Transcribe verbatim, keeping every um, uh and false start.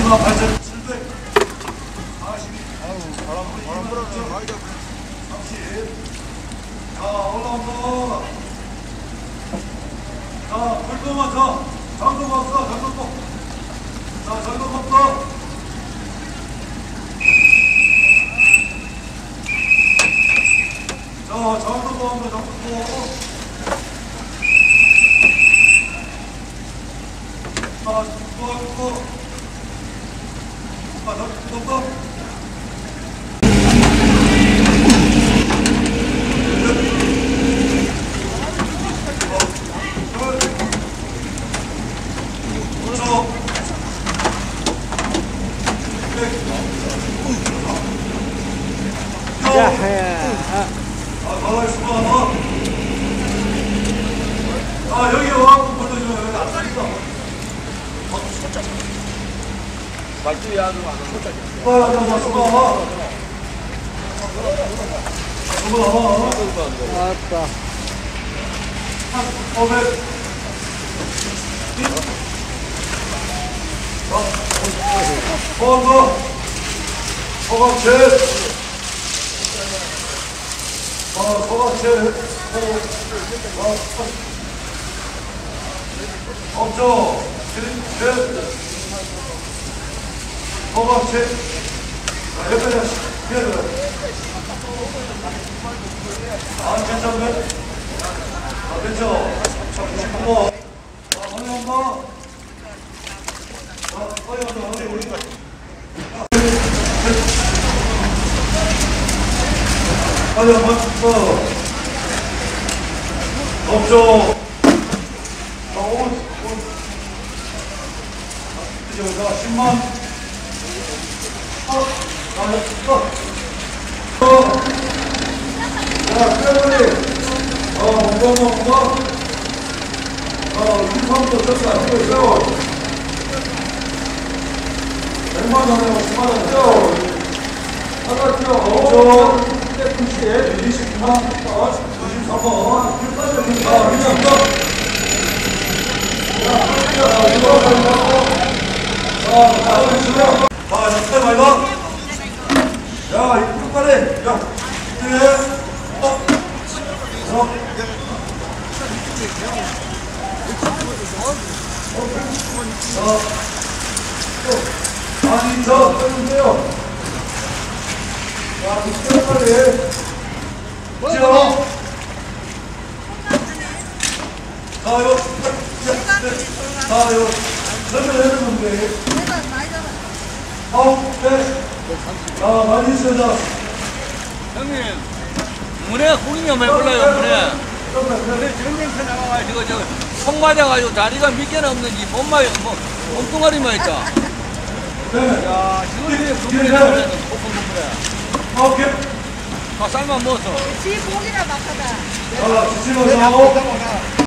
자, 팔천칠백 사십이. 아유, 바람, 바람 불어서 많이 잡고. 삼십. 자, 올라온다. 자, 불도만 자. 장동 없어, 장동 꼭. 자, 장동 없어. 자, 장동 없어, 장동 꼭. 자, 또 하고. 자, 장동 꼭. 아, 여기 와갖고 보여주면 여기 안 살리다. 말투야, 좀 안 하고. 아, 야, 야, 수고. 수고. 아따. 오백. 허거. 허각채. 어, 허각채. 없죠. 셋. 허각채. 자, 여기까지 피해줘요. 안 괜찮네. 아, 괜찮아. 고마워. 아, 허리 한 번. 아, 허리 한 번, 허리, 허리. 허리 한 번, 어. 없죠. 자, 오, 오. 이제 자, 십만. 어, 자, 어. 어. 자, 빼버리. 어, 뭔가, 뭔가. 어, 유산도 쳤다. 이거 세워. 백만 원에 십만 원 세워. 하나 뛰어. 없죠. 백구십에 이십구만. 어, 이십삼 번. 자, 그냥 또. 자, 자, 이거 가지고. 자, 자, 주세요. 자, 십대 말고. 야, 이 끝까지. 야, 이제. 어. 어. 자, 또. 아니, 저, 빼주세요. 자, 끝까지. 지어. 자, 이거. 자, 이거. 설명을 해주면 돼. 아홉 개. 자, 많이 있어요. 형님, 문에 고기가 왜 불러요, 문에? 문에 정경차 나와가지고, 저, 속 맞아가지고 다리가 몇 개나 없는지, 몸만, 뭐, 몸뚱아리만 있죠? 네. 야, 지금 그물에 나오는 폭풍 그물에. 아홉 개. 아, 쌀만 먹었어. 지 고기나 막하다. 자, 지치면서.